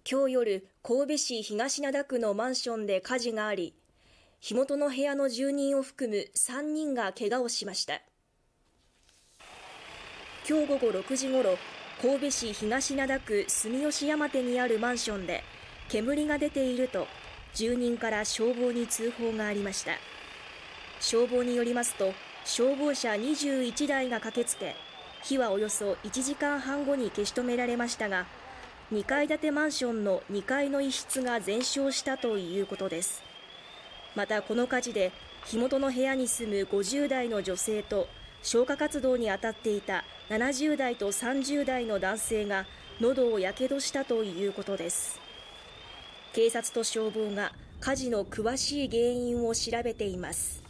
今日夜、神戸市東灘区のマンションで火事があり、火元の部屋の住人を含む3人が怪我をしました。今日午後6時ごろ、神戸市東灘区住吉山手にあるマンションで煙が出ていると住人から消防に通報がありました。消防によりますと、消防車21台が駆けつけ、火はおよそ1時間半後に消し止められましたが、2階建てマンションの2階の一室が全焼したということです。またこの火事で火元の部屋に住む50代の女性と消火活動に当たっていた70代と30代の男性が喉をやけどしたということです。警察と消防が火事の詳しい原因を調べています。